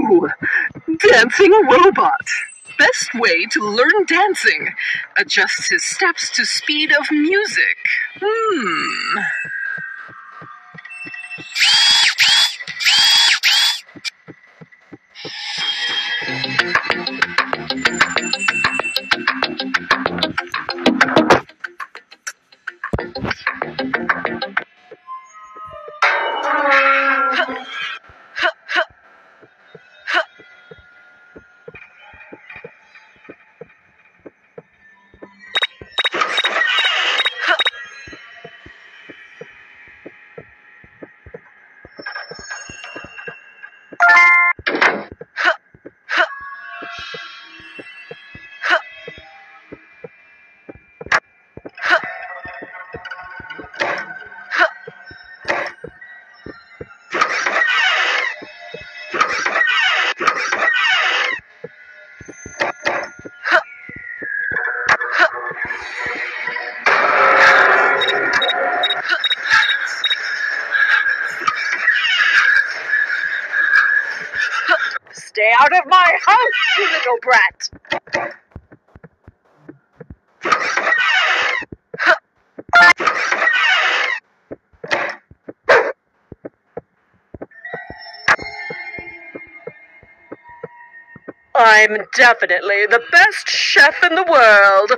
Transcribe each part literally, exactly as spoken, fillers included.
Ooh, dancing robot. Best way to learn dancing. Adjusts his steps to speed of music. Hmm. Stay out of my house, you little brat! I'm definitely the best chef in the world.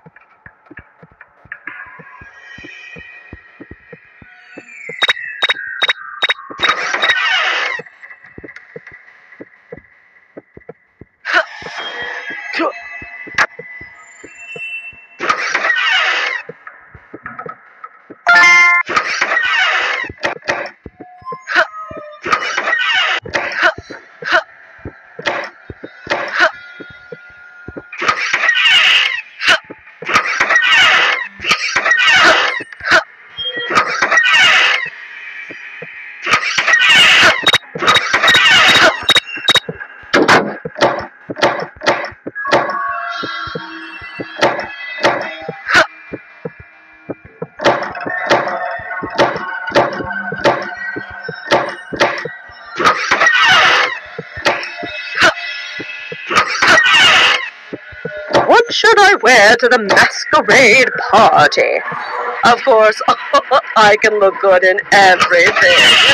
What should I wear to the masquerade party? Of course, I can look good in everything.